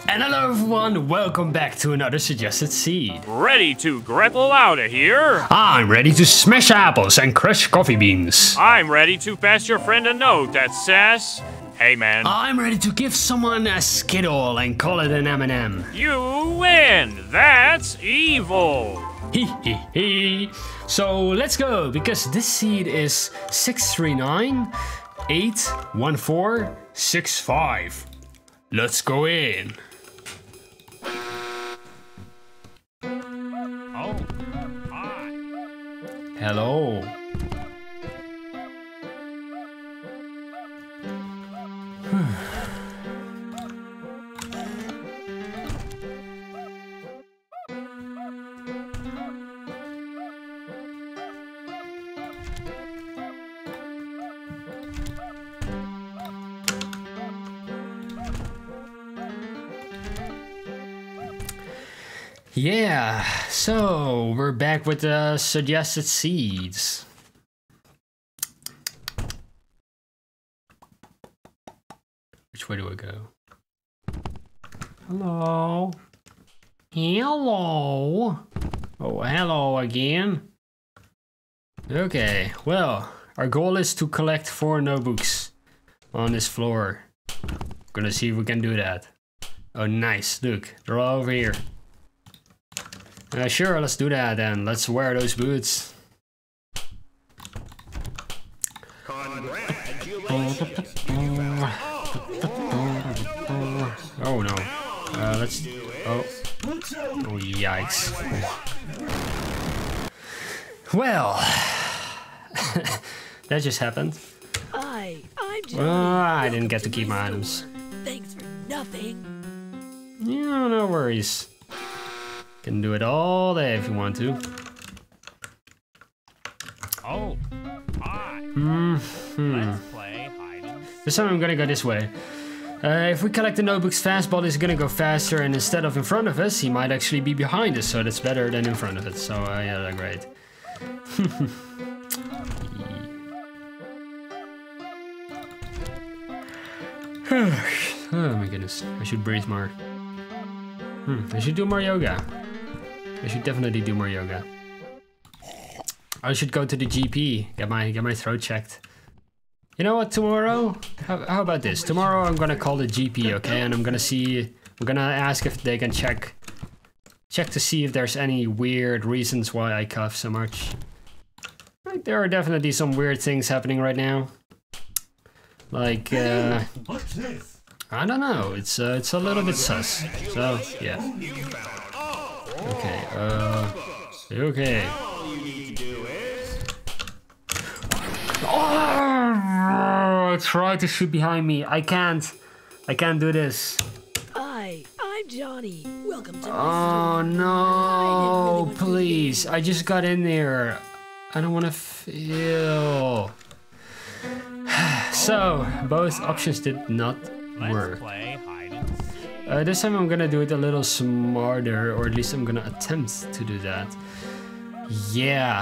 And hello everyone, welcome back to another suggested seed. Ready to grapple out of here? I'm ready to smash apples and crush coffee beans. I'm ready to pass your friend a note that says, "Hey man." I'm ready to give someone a Skittle and call it an M&M. You win! That's evil! Hee. So let's go, because this seed is 639-814-65. Let's go in. Oh, hi. Hello. Yeah, so we're back with the suggested seeds. Which way do I go? Hello? Hello? Oh, hello again. Okay, well, our goal is to collect 4 notebooks on this floor. Gonna see if we can do that. Oh, nice, look, they're all over here. Sure, let's do that then. Let's wear those boots. Oh no. Let's. Oh. Oh, yikes. Well. That just happened. I'm Johnny. I didn't get to keep my items. Thanks for nothing. Yeah, no worries. Can do it all day if you want to. Oh, hi. Let's play hide and seek. This time I'm gonna go this way. If we collect the notebooks fast, Baldi's gonna go faster, and instead of in front of us, he might actually be behind us, so that's better than in front of it. So yeah, great. Oh my goodness, I should breathe more. I should do more yoga. I should definitely do more yoga. I should go to the GP, get my throat checked. You know what, tomorrow? How about this? Tomorrow I'm gonna call the GP, okay? And I'm gonna ask if they can check to see if there's any weird reasons why I cough so much. Like, there are definitely some weird things happening right now. Like, What's this? I don't know, it's a little bit sus. So, yeah. Okay, okay. Oh, try to shoot behind me. I can't do this. I'm Johnny. Welcome to my Oh no, please. I just got in there. I don't want to fail. So, both options did not work. Let's play hide and seek. This time I'm gonna do it a little smarter, or at least I'm gonna attempt to do that. Yeah.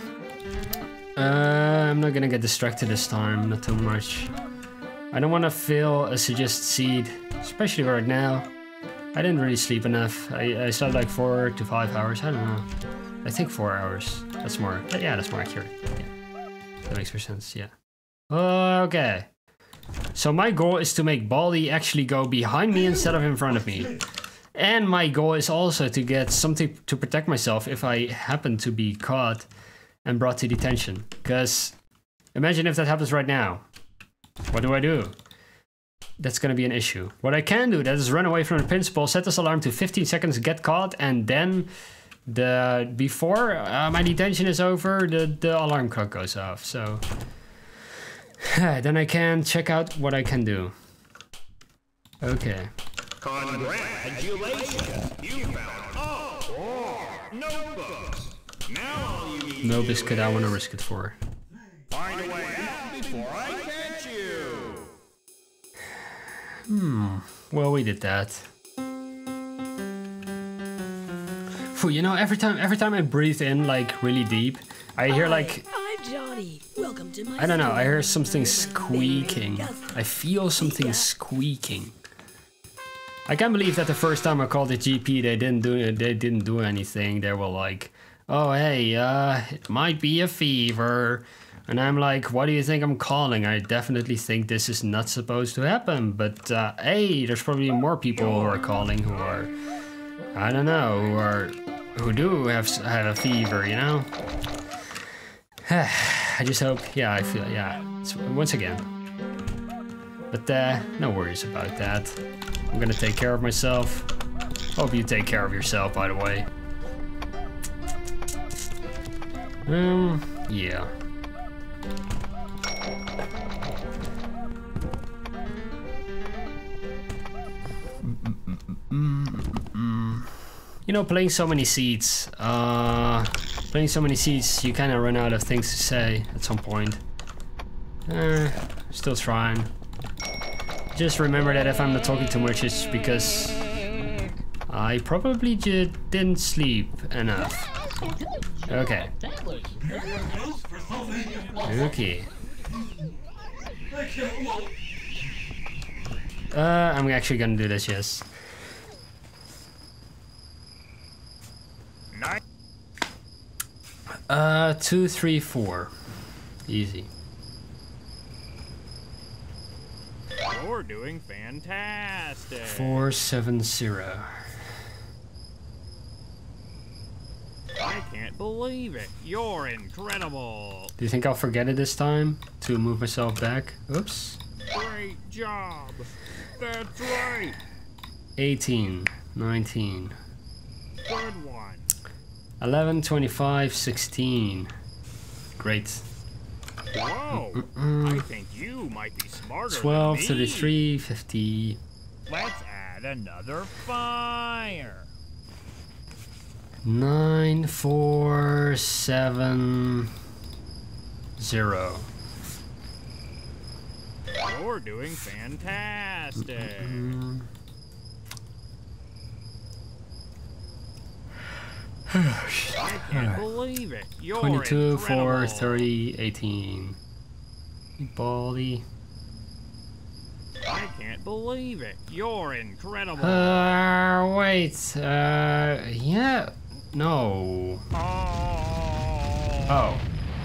I'm not gonna get distracted this time, not too much. I don't want to fail a suggested seed, especially right now. I didn't really sleep enough. I slept like 4 to 5 hours, I don't know. I think 4 hours. That's more, yeah, that's more accurate. Yeah. That makes more sense, yeah. Okay. So my goal is to make Baldi actually go behind me instead of in front of me. And my goal is also to get something to protect myself if I happen to be caught and brought to detention. Because imagine if that happens right now. What do? That's gonna be an issue. What I can do, that is run away from the principal, set this alarm to 15 seconds, get caught, and then before my detention is over, the alarm clock goes off. So then I can check out what I can do. Okay. Congratulations! You found all 4 notebooks. Now all you need No biscuit I want to risk it for. find a way out before I catch you. Well, we did that. Phew, you know, every time I breathe in like really deep, I hear like, I'm Johnny. Welcome to my I don't know, I hear something store. squeaking. I feel something squeaking. I can't believe that the first time I called the GP, they didn't do anything. They were like, "Oh hey, it might be a fever," and I'm like, "What do you think I'm calling? I definitely think this is not supposed to happen." But hey, there's probably more people who are calling who are, I don't know, who do have a fever, you know. I just hope, yeah, I feel, yeah, it's, once again. But no worries about that. I'm gonna take care of myself. Hope you take care of yourself, by the way. Yeah. You know, playing so many seats, you kind of run out of things to say at some point. Still trying. Just remember that if I'm not talking too much, it's because I probably just didn't sleep enough. Okay. Okay. I'm actually gonna do this, yes. Nice. 2, 3, 4. Easy. You're doing fantastic. 4, 7, 0. I can't believe it. You're incredible. Do you think I'll forget it this time to move myself back? Oops. Great job. That's right. 18, 19. Good one. 11, 25, 16. Great. Whoa. I think you might be smarter 12, than me. 33, 50. Let's add another fire. 9, 4, 7, 0. You're doing fantastic. I can't believe it. You're 22, 4, incredible. 30, 18. Baldi. I can't believe it. You're incredible. Wait. Yeah. No. Oh.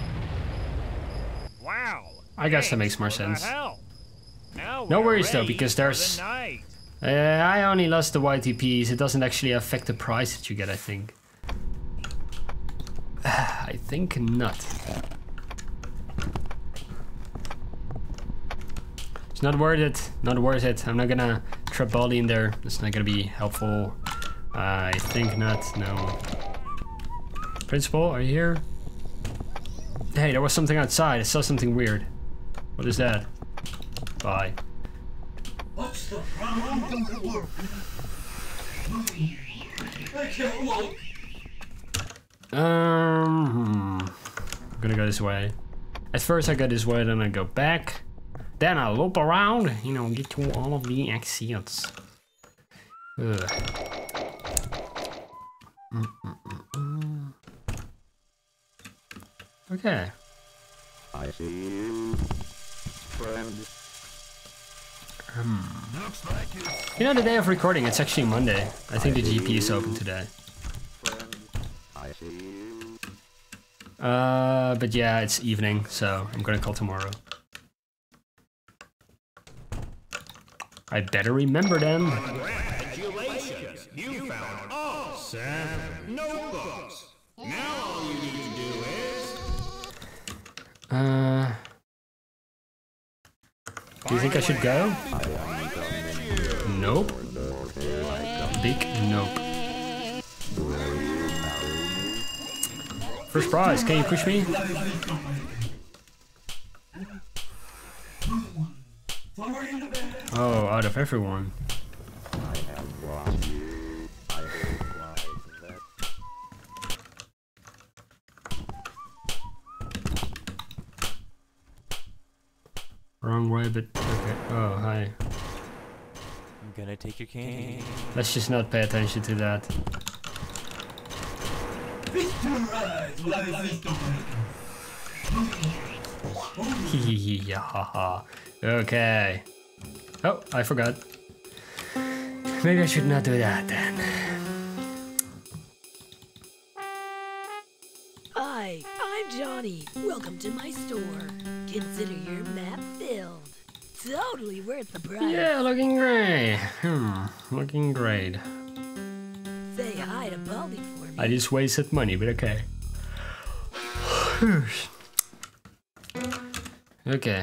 Wow. I guess that makes more Thanks for the sense. help. Now No we're worries though, ready because for there's... the night. I only lost the YTPs. It doesn't actually affect the price that you get, I think. I think not. It's not worth it. Not worth it. I'm not gonna trap Baldi in there. It's not gonna be helpful. I think not. No. Principal, are you here? Hey, there was something outside. I saw something weird. What is that? Bye. What's the problem? I can't walk. I'm gonna go this way. At first I go this way, then I go back. Then I loop around, you know, get to all of the exits. Ugh. Okay. I see you, friend. Looks like it's You know, the day of recording, it's actually Monday. I think the GP is open today. Friend, I see you. But yeah, it's evening, so I'm gonna call tomorrow. I better remember them. Congratulations! You found all 7 notebooks. Now all you need to do is... Do you think I should go? Nope. Big nope. First prize, can you push me? Oh, out of everyone. I have lost you. I hope lies in that. Wrong way, but okay. Oh, hi. I'm gonna take your cane. Let's just not pay attention to that. Yeah, haha. Okay. Oh, I forgot. Maybe I should not do that then. Hi, I'm Johnny. Welcome to my store. Consider your map filled. Totally worth the price. Yeah, looking great. Looking great. Say hi to Baldi for me. I just wasted money, but okay. Okay.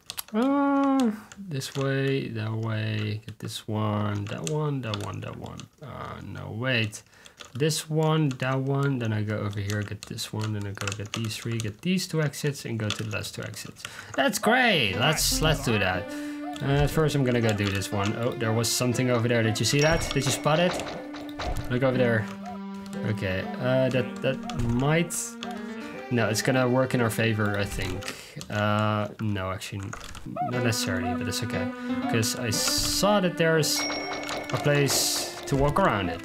This way, that way. Get this one, that one, that one, that one. No, wait. This one, that one. Then I go over here, get this one. Then I go get these three, get these 2 exits, and go to the last 2 exits. That's great. Let's do that. First, I'm gonna go do this one. Oh, there was something over there. Did you see that? Did you spot it? Look over there. Okay. That might. No, it's gonna work in our favor, I think. No, actually, not necessarily, but it's okay. Because I saw that there's a place to walk around it.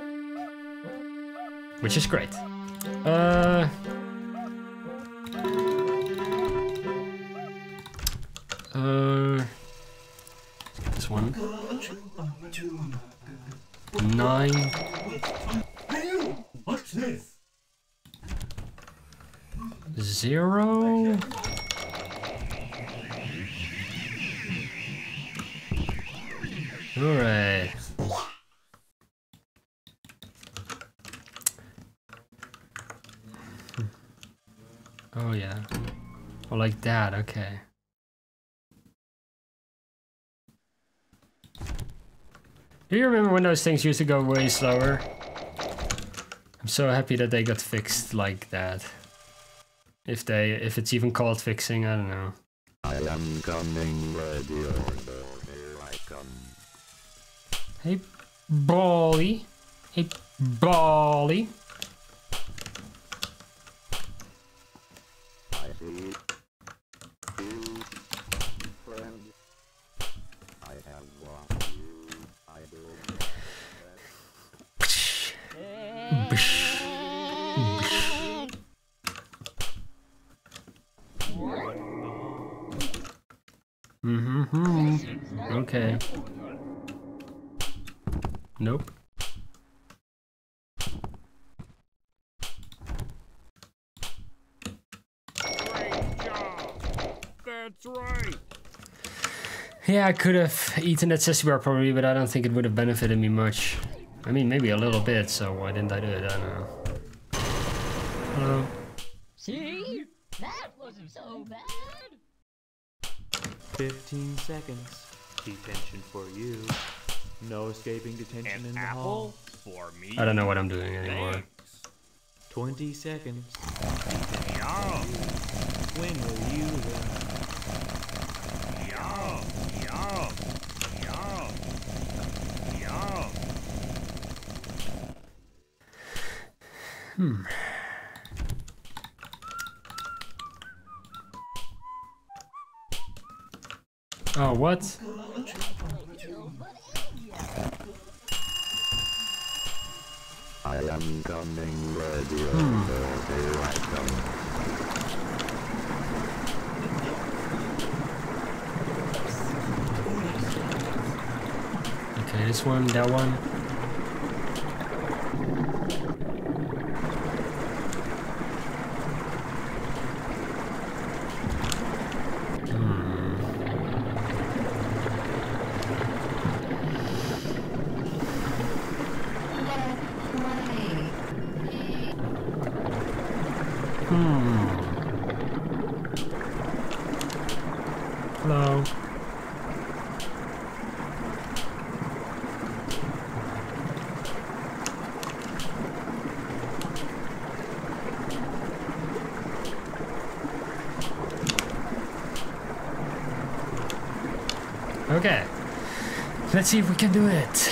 Which is great. This one. 9. Hey, what's this? 0. All right. Oh yeah. Oh, like that. Okay. Do you remember when those things used to go way slower? I'm so happy that they got fixed like that. If it's even called fixing, I don't know. I am coming, ready order, here I come. Hey, Baldi. Hey, Baldi. I see you, friend. I have lost you. I do. Okay. Nope. Great job. That's right. Yeah, I could have eaten that sissy bar probably, but I don't think it would have benefited me much. I mean, maybe a little bit, so why didn't I do it? I don't know. Hello. See? That wasn't so bad. 15 seconds. Detention for you. No escaping detention in the hall. For me. I don't know what I'm doing anymore. 20 seconds. Yo. When will you learn? Yo. Yo. Yo. Yo. Oh, what? I am coming, ready order, here I come. Okay, this one, that one. Hello. Okay. Let's see if we can do it.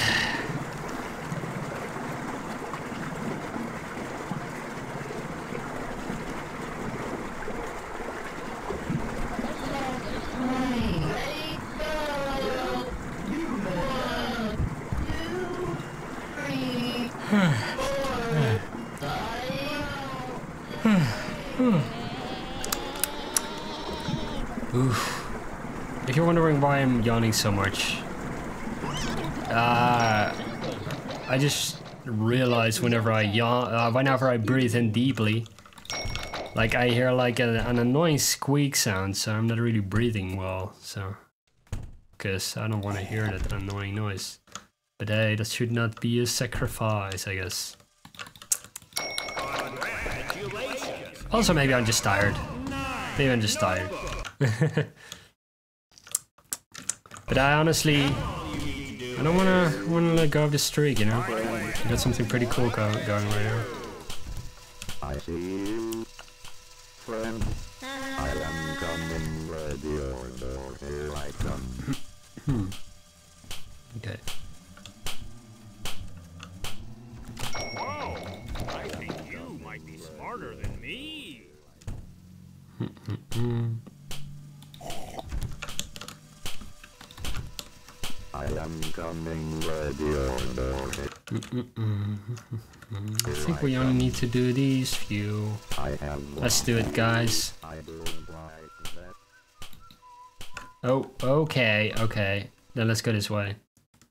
Oof. If you're wondering why I'm yawning so much, I just realized whenever I yawn, whenever I breathe in deeply, like I hear like an annoying squeak sound, so I'm not really breathing well, so. Because I don't want to hear that annoying noise. But hey, that should not be a sacrifice, I guess. Also, maybe I'm just tired. Maybe I'm just tired. But I honestly, I don't wanna let go of the streak, you know? I got something pretty cool going right now. I see you, friend. I am coming, ready order, here I come. Okay. Whoa! I think you might be smarter than me. I am coming, ready order. I think we only need to do these few. Let's do it, guys. I don't like that. Oh, okay, okay. Then let's go this way.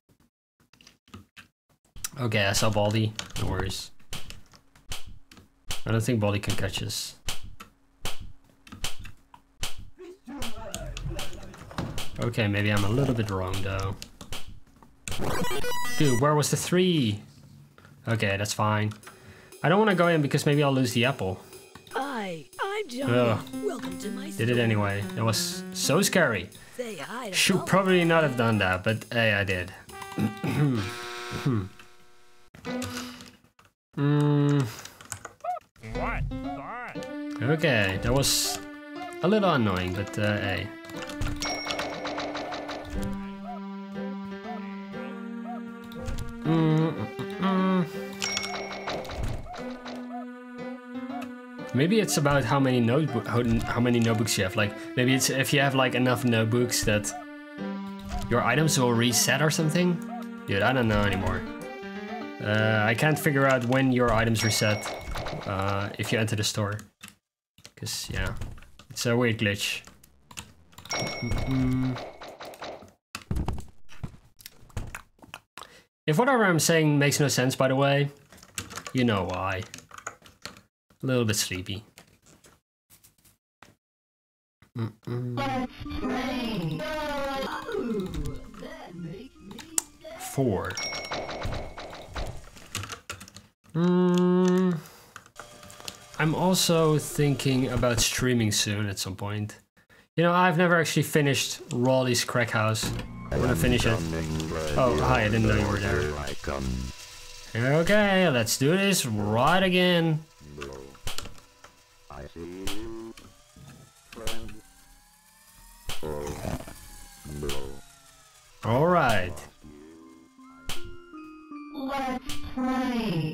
Okay, I saw Baldi. No worries. I don't think Baldi can catch us. Okay, maybe I'm a little bit wrong though. Dude, where was the 3? Okay, that's fine. I don't want to go in because maybe I'll lose the apple. Hi, I'm Johnny. Ugh. Welcome to my store. Did it anyway. That was so scary. Say hi to Should Baldi. probably not have done that, but hey, I did. What? What? Okay, that was a little annoying, but hey. Maybe it's about how many notebooks you have. Like maybe it's if you have like enough notebooks that your items will reset or something. Dude, I don't know anymore. I can't figure out when your items reset if you enter the store. Cause yeah, it's a weird glitch. If whatever I'm saying makes no sense, by the way, you know why. A little bit sleepy. Four. I'm also thinking about streaming soon at some point. You know, I've never actually finished Raleigh's Crack House. I want to finish it. Oh, hi, I didn't know you were there. Okay, let's do this right again. I see you, friend. All right. Let's play.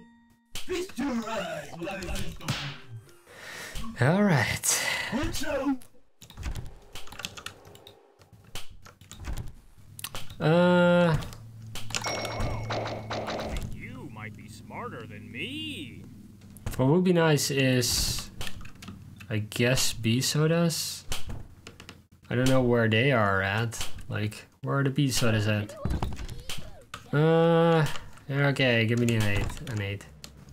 All right. You might be smarter than me. What would be nice is, I guess, bee sodas. I don't know where they are at. Like, where are the bee sodas at? Okay, give me an 8. An 8.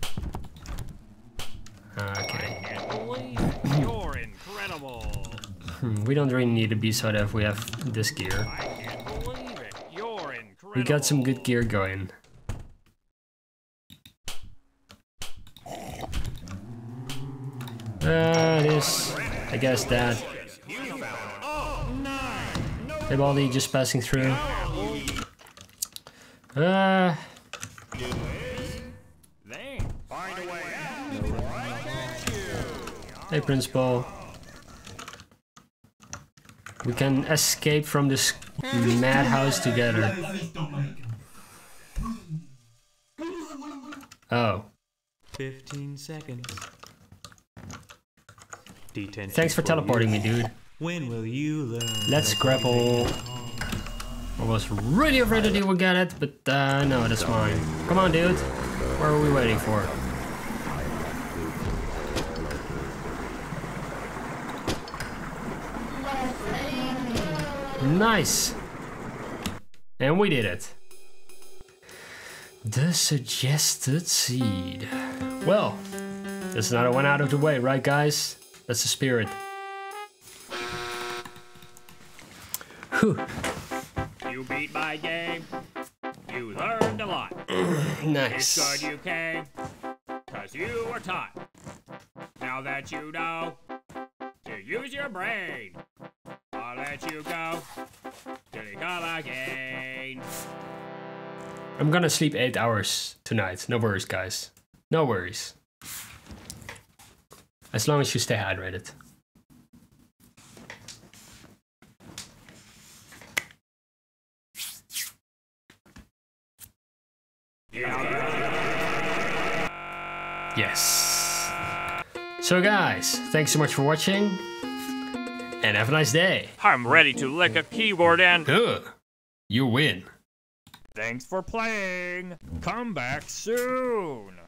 Okay. I can't believe it. You're incredible. We don't really need a bee soda if we have this gear. I can't believe it. You're incredible. We got some good gear going. This, I guess that. Hey Baldi, just passing through. Hey Principal. We can escape from this madhouse together. Oh. 15 seconds. Detention. Thanks for teleporting me, dude. When will you learn? Let's grapple. I was really afraid that he would get it, but no, that's fine. Come on, dude. What are we waiting for? Nice. And we did it. The suggested seed. Well, there's another one out of the way, right guys? That's the spirit. Whew. You beat my game. You learned a lot. Nice. It's good you came, 'cause you were taught. Now that you know to use your brain, I'll let you go till you come again. I'm gonna sleep 8 hours tonight. No worries, guys. No worries. As long as you stay hydrated. Yes. So guys, thanks so much for watching. And have a nice day. I'm ready to lick a keyboard and... You win. Thanks for playing. Come back soon.